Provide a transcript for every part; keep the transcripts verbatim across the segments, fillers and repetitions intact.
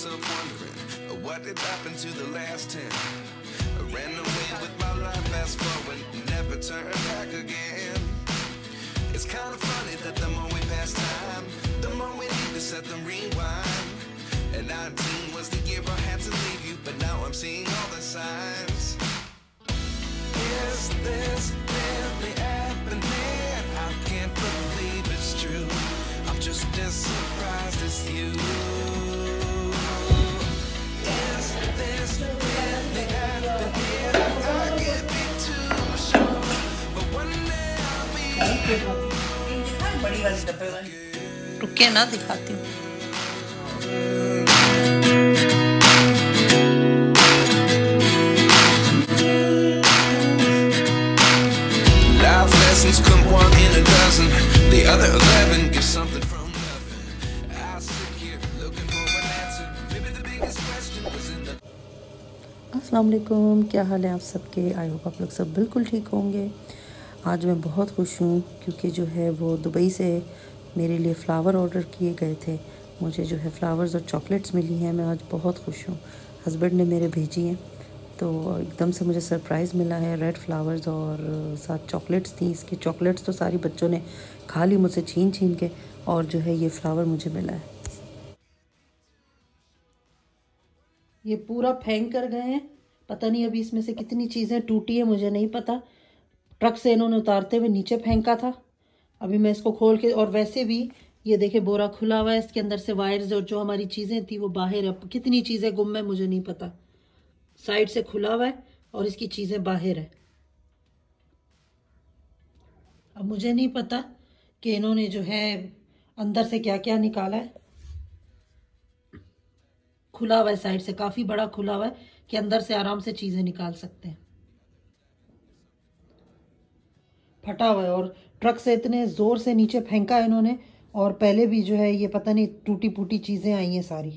myself wondering what did happen to the last ten. I ran away with my life, fast forward, never turn back again. It's kind of funny that the more we pass time, the more we need to set them rewind. And nineteen was the year I had to leave you, but now I'm seeing all the signs. Is this really happening? I can't believe it's true. I'm just as surprised as you. Is this really happening? I can't be too sure, but one day I'll be. बड़ी वाली डब्बे वाली रुके ना दिखाती हूँ। Life lessons come one in a dozen. The other eleven get something from nothing. I sit here looking for an answer. Maybe the biggest question was in the. अस्सलाम वालेकुम, क्या हाल है आप सबके। आई होप आप लोग सब बिल्कुल ठीक होंगे। आज मैं बहुत खुश हूँ क्योंकि जो है वो दुबई से मेरे लिए फ़्लावर ऑर्डर किए गए थे। मुझे जो है फ्लावर्स और चॉकलेट्स मिली हैं। मैं आज बहुत खुश हूँ। हस्बैंड ने मेरे भेजी हैं तो एकदम से मुझे सरप्राइज़ मिला है। रेड फ्लावर्स और साथ चॉकलेट्स थी। इसकी चॉकलेट्स तो सारी बच्चों ने खा ली मुझसे छीन छीन के, और जो है ये फ्लावर मुझे मिला है। ये पूरा फेंक कर गए हैं। पता नहीं अभी इसमें से कितनी चीज़ें टूटी है, मुझे नहीं पता। ट्रक से इन्होंने उतारते हुए नीचे फेंका था। अभी मैं इसको खोल के, और वैसे भी ये देखे बोरा खुला हुआ है, इसके अंदर से वायर्स और जो हमारी चीज़ें थी वो बाहर है। कितनी चीज़ें गुम है मुझे नहीं पता। साइड से खुला हुआ है और इसकी चीज़ें बाहर है। अब मुझे नहीं पता कि इन्होंने जो है अंदर से क्या क्या निकाला है। खुला हुआ है साइड से, काफ़ी बड़ा खुला हुआ है कि अंदर से आराम से चीज़ें निकाल सकते हैं। फटा हुआ है और ट्रक से इतने ज़ोर से नीचे फेंका है इन्होंने, और पहले भी जो है ये पता नहीं टूटी फूटी चीज़ें आई हैं सारी।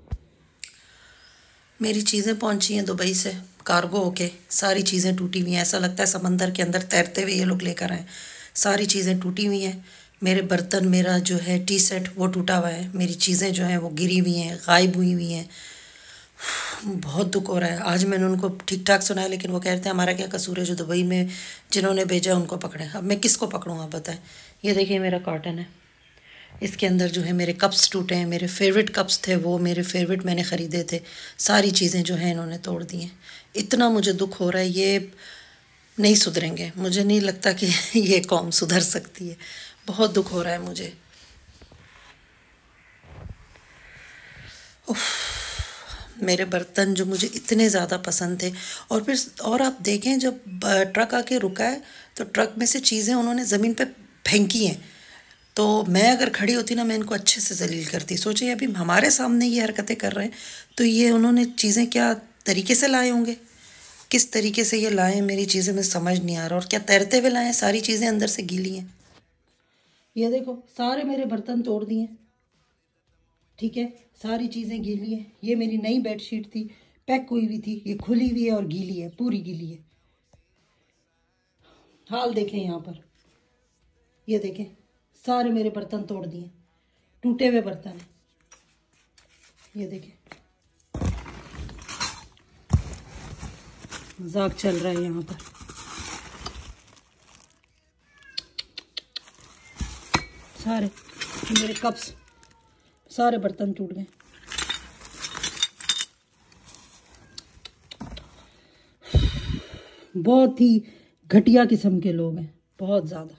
मेरी चीज़ें पहुंची हैं दुबई से कार्गो होके। सारी चीज़ें टूटी हुई हैं, ऐसा लगता है समंदर के अंदर तैरते हुए ये लोग लेकर आए। सारी चीज़ें टूटी हुई हैं। मेरे बर्तन, मेरा जो है टी सेट वो टूटा हुआ है। मेरी चीज़ें जो हैं वो गिरी हुई हैं, गायब हुई हुई हैं। बहुत दुख हो रहा है। आज मैंने उनको ठीक ठाक सुनाया, लेकिन वो कहते हैं हमारा क्या कसूर है, जो दुबई में जिन्होंने भेजा उनको पकड़े। अब मैं किसको पकड़ूँ आप बताएं। ये देखिए मेरा कॉटन है, इसके अंदर जो है मेरे कप्स टूटे हैं। मेरे फेवरेट कप्स थे वो, मेरे फेवरेट मैंने ख़रीदे थे। सारी चीज़ें जो हैं इन्होंने तोड़ दी हैं। इतना मुझे दुख हो रहा है। ये नहीं सुधरेंगे। मुझे नहीं लगता कि ये कौम सुधर सकती है। बहुत दुख हो रहा है मुझे। उफ, मेरे बर्तन जो मुझे इतने ज़्यादा पसंद थे। और फिर और आप देखें, जब ट्रक आके रुका है तो ट्रक में से चीज़ें उन्होंने ज़मीन पे फेंकी हैं। तो मैं अगर खड़ी होती ना, मैं इनको अच्छे से जलील करती। सोचिए अभी हमारे सामने ये हरकतें कर रहे हैं, तो ये उन्होंने चीज़ें क्या तरीके से लाए होंगे, किस तरीके से ये लाए मेरी चीज़ें में समझ नहीं आ रहा। और क्या तैरते हुए लाए, सारी चीज़ें अंदर से गीली हैं। ये देखो सारे मेरे बर्तन तोड़ दिए, ठीक है, सारी चीज़ें गीली हैं। ये मेरी नई बेडशीट थी, पैक हुई हुई थी, ये खुली हुई है और गीली है, पूरी गीली है। हाल देखें यहाँ पर, ये देखें सारे मेरे बर्तन तोड़ दिए, टूटे हुए बर्तन हैं। ये देखें मजाक चल रहा है यहाँ पर। सारे मेरे कप्स, सारे बर्तन टूट गए। बहुत ही घटिया किस्म के लोग हैं, बहुत ज़्यादा।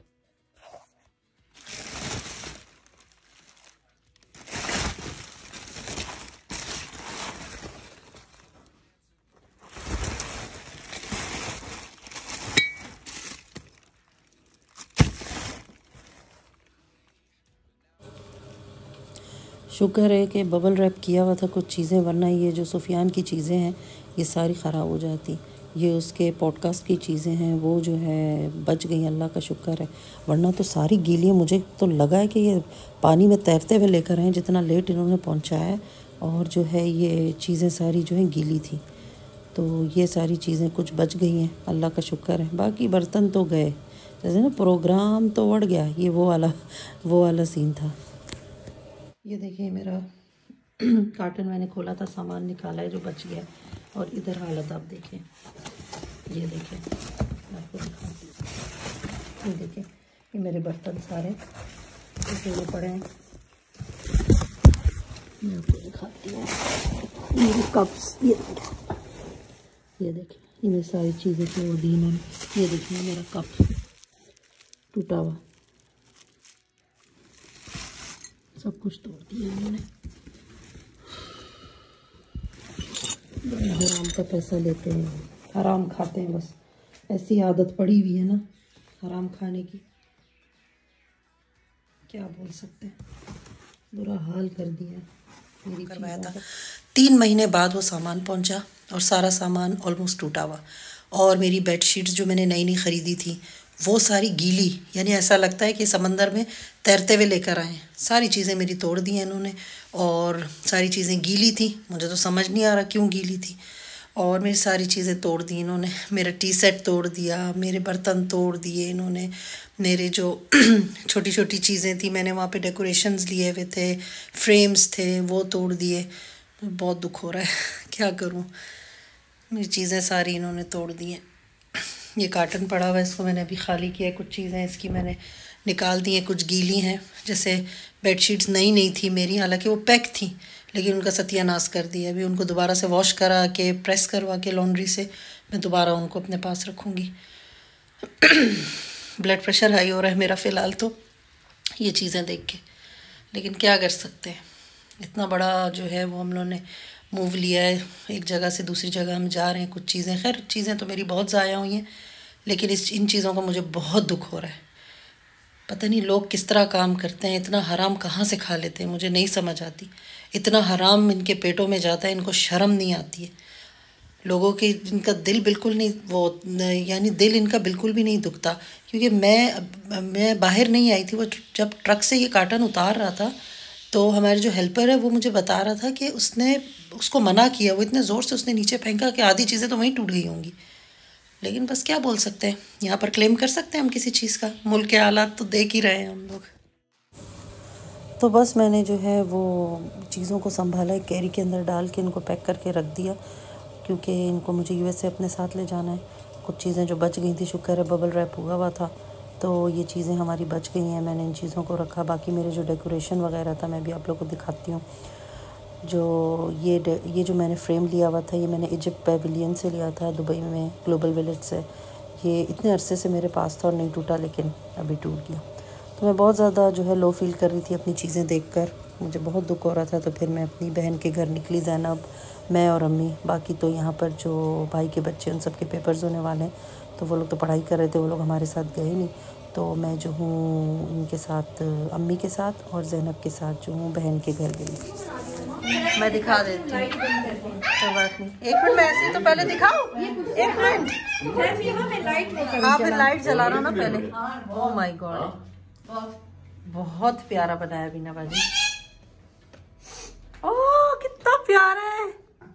शुक्र है कि बबल रैप किया हुआ था कुछ चीज़ें, वरना ये जो सुफियान की चीज़ें हैं ये सारी ख़राब हो जाती। ये उसके पॉडकास्ट की चीज़ें हैं, वो जो है बच गई, अल्लाह का शुक्र है। वरना तो सारी गीली है। मुझे तो लगा है कि ये पानी में तैरते हुए लेकर आए, जितना लेट इन्होंने पहुंचाया है। और जो है ये चीज़ें सारी जो हैं गीली थी, तो ये सारी चीज़ें कुछ बच गई हैं, अल्लाह का शुक्र है। बाकी बर्तन तो गए, जैसे ना प्रोग्राम तो उड़ गया। ये वो वाला वो वाला सीन था। ये देखिए मेरा कार्टन मैंने खोला था, सामान निकाला है जो बच गया। और इधर हालत आप देखें, ये देखें, मैं आपको दिखाती हूँ। ये देखें, ये मेरे बर्तन सारे इसे पड़े हैं। मैं आपको दिखाती हूँ मेरे कप्स, ये देखें, ये देखें, ये मेरी सारी चीज़ें तोड़ दी इन्होंने। ये देखिए मेरा कप टूटा हुआ, सब कुछ तोड़ दिया इन्होंने। हराम का पैसा लेते हैं, हराम खाते हैं, बस ऐसी आदत पड़ी हुई है ना हराम खाने की, क्या बोल सकते हैं, बुरा हाल कर दिया मेरी करवाया था। तीन महीने बाद वो सामान पहुंचा और सारा सामान ऑलमोस्ट टूटा हुआ। और मेरी बेडशीट्स जो मैंने नई नई ख़रीदी थी वो सारी गीली, यानी ऐसा लगता है कि समंदर में तैरते हुए लेकर आए। सारी चीज़ें मेरी तोड़ दी हैं इन्होंने और सारी चीज़ें गीली थी, मुझे तो समझ नहीं आ रहा क्यों गीली थी। और मेरी सारी चीज़ें तोड़ दी इन्होंने, मेरा टी सेट तोड़ दिया, मेरे बर्तन तोड़ दिए इन्होंने, मेरे जो छोटी छोटी चीज़ें थी मैंने वहाँ पे डेकोरेशंस लिए हुए थे, फ्रेम्स थे, वो तोड़ दिए। बहुत दुख हो रहा है, क्या करूँ, मेरी चीज़ें सारी इन्होंने तोड़ दी हैं। ये कार्टन पड़ा हुआ है, इसको मैंने अभी खाली किया है, कुछ चीज़ें इसकी मैंने निकाल दी हैं, कुछ गीली हैं। जैसे बेडशीट्स नई नहीं थी मेरी, हालांकि वो पैक थी, लेकिन उनका सत्यानाश कर दिया। अभी उनको दोबारा से वॉश करा के प्रेस करवा के लॉन्ड्री से मैं दोबारा उनको अपने पास रखूँगी। ब्लड प्रेशर हाई हो रहा है मेरा फ़िलहाल तो ये चीज़ें देख के, लेकिन क्या कर सकते हैं, इतना बड़ा जो है वो हम लोगों ने मूव लिया है, एक जगह से दूसरी जगह हम जा रहे हैं। कुछ चीज़ें, खैर चीज़ें तो मेरी बहुत ज़ाया हुई हैं, लेकिन इस इन चीज़ों का मुझे बहुत दुख हो रहा है। पता नहीं लोग किस तरह काम करते हैं, इतना हराम कहाँ से खा लेते हैं, मुझे नहीं समझ आती। इतना हराम इनके पेटों में जाता है, इनको शर्म नहीं आती है। लोगों के इनका दिल बिल्कुल नहीं, वो यानी दिल इनका बिल्कुल भी नहीं दुखता। क्योंकि मैं मैं बाहर नहीं आई थी, वो जब ट्रक से ये कार्टन उतार रहा था तो हमारे जो हेल्पर है वो मुझे बता रहा था कि उसने उसको मना किया, वो इतने ज़ोर से उसने नीचे फेंका कि आधी चीज़ें तो वहीं टूट गई होंगी। लेकिन बस क्या बोल सकते हैं, यहाँ पर क्लेम कर सकते हैं हम किसी चीज़ का, मुल्क के हालात तो देख ही रहे हैं हम लोग। तो बस मैंने जो है वो चीज़ों को संभाला, एक कैरी के अंदर डाल के इनको पैक करके रख दिया, क्योंकि इनको मुझे यूएस से अपने साथ ले जाना है। कुछ चीज़ें जो बच गई थी, शुक्र है बबल रैप हुआ हुआ था, तो ये चीज़ें हमारी बच गई हैं, मैंने इन चीज़ों को रखा। बाकी मेरे जो डेकोरेशन वगैरह था मैं भी आप लोगों को दिखाती हूँ। जो ये ये जो मैंने फ्रेम लिया हुआ था, ये मैंने इजिप्ट पेविलियन से लिया था, दुबई में ग्लोबल विलेज से। ये इतने अरसे से मेरे पास था और नहीं टूटा, लेकिन अभी टूट गया। तो मैं बहुत ज़्यादा जो है लो फील कर रही थी अपनी चीज़ें देखकर, मुझे बहुत दुख हो रहा था। तो फिर मैं अपनी बहन के घर निकली, ज़ैनब, मैं और अम्मी। बाकी तो यहाँ पर जो भाई के बच्चे उन सब के पेपर्स होने वाले हैं, तो वो लोग तो पढ़ाई कर रहे थे, वो लोग हमारे साथ गए नहीं। तो मैं जो हूँ इनके साथ, अम्मी के साथ और ज़ैनब के साथ जो हूँ बहन के घर गई। मैं दिखा देती हूँ, कोई बात नहीं, एक मिनट मैं ऐसे तो पहले दिखाऊँ, एक मिनट। हाँ फिर लाइट जला रहा ना पहले। ओह माय गॉड, बहुत प्यारा बनाया बीना बाजी। ओह कितना प्यारा है।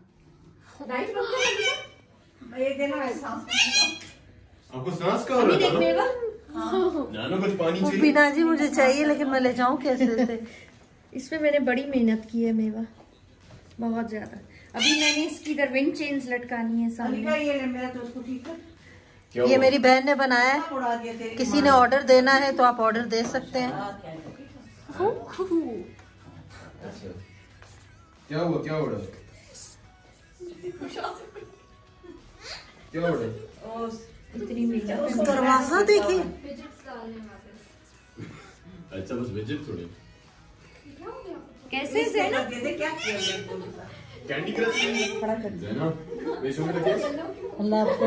आपको सांस का हो रहा था? नानो कुछ पानी चाहिए? बीना जी मुझे चाहिए, लेकिन मैं ले जाऊँ कैसे से? इसमें मैंने बड़ी मेहनत की है मेवा, बहुत ज्यादा। अभी मैंने इसकी इधर विंड चेन्स लटकानी है सामने। ये मेरा तो उसको ठीक है। ये मेरी बहन ने बनाया है, किसी ने ऑर्डर देना है तो आप ऑर्डर दे सकते हैं। क्या हुआ, क्या उड़ा, क्या उड़ा? इतनी मेहनत। दरवाजा देखिए। अच्छा बस विजिट थोड़े। कैसे से ना क्या किया कैंडी क्रश खड़ा कर देना, वेशों में रखे। अल्लाह आपको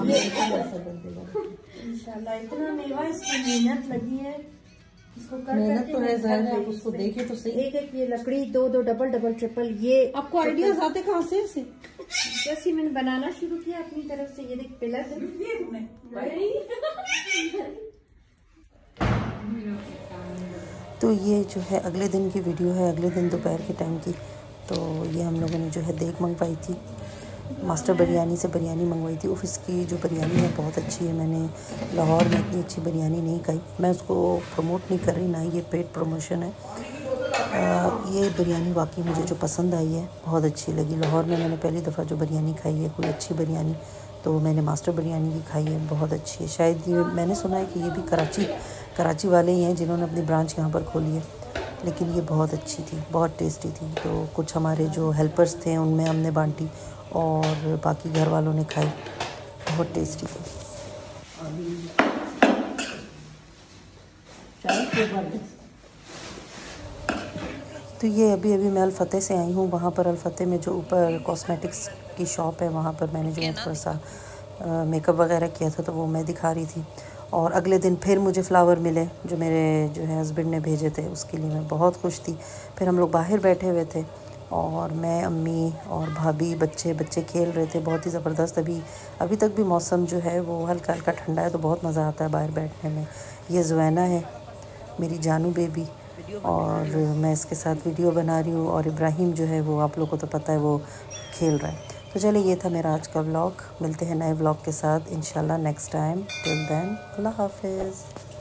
इंशाल्लाह। इतना मेवा, इसकी मेहनत लगी है, इसको कर मेहनत तो है ज़ाहिर है, आप उसको देखे तो सही। एक एक ये लकड़ी, दो दो डबल डबल ट्रिपल। ये आपको आइडियाज आते कहाँ से से? जैसे मैंने बनाना शुरू किया अपनी तरफ से, ये देख पिलर तो ये जो है अगले दिन की वीडियो है, अगले दिन दोपहर के टाइम की। तो ये हम लोगों ने जो है देग मंगवाई थी, मास्टर बिरयानी से बिरयानी मंगवाई थी। ऑफिस की जो बिरयानी है बहुत अच्छी है, मैंने लाहौर में इतनी अच्छी बिरयानी नहीं खाई। मैं उसको प्रमोट नहीं कर रही, ना ये पेड प्रमोशन है, ये बिरयानी वाकई मुझे जो पसंद आई है बहुत अच्छी लगी। लाहौर में मैंने पहली दफ़ा जो बिरयानी खाई है कोई अच्छी बिरयानी, तो मैंने मास्टर बिरयानी की खाई है, बहुत अच्छी है। शायद ये मैंने सुना है कि ये भी कराची कराची वाले ही हैं जिन्होंने अपनी ब्रांच यहाँ पर खोली है, लेकिन ये बहुत अच्छी थी, बहुत टेस्टी थी। तो कुछ हमारे जो हेल्पर्स थे उनमें हमने बांटी और बाकी घर वालों ने खाई, बहुत टेस्टी थी। तो ये अभी अभी मैं अल-फतेह से आई हूँ। वहाँ पर अल-फतेह में जो ऊपर कॉस्मेटिक्स की शॉप है वहाँ पर मैंने जो थोड़ा सा मेकअप वगैरह किया था तो वो मैं दिखा रही थी। और अगले दिन फिर मुझे फ़्लावर मिले जो मेरे जो है हस्बैंड ने भेजे थे, उसके लिए मैं बहुत खुश थी। फिर हम लोग बाहर बैठे हुए थे और मैं, अम्मी और भाभी, बच्चे बच्चे खेल रहे थे, बहुत ही ज़बरदस्त। अभी अभी तक भी मौसम जो है वो हल्का हल्का ठंडा है, तो बहुत मज़ा आता है बाहर बैठने में। ये ज़ुवैना है मेरी जानू बेबी और मैं इसके साथ वीडियो बना रही हूँ, और इब्राहिम जो है वो आप लोगों को तो पता है वो खेल रहा है। तो चलिए ये था मेरा आज का व्लॉग। मिलते हैं नए व्लॉग के साथ इंशाल्लाह नेक्स्ट टाइम। टिल देन अल्लाह हाफिज़।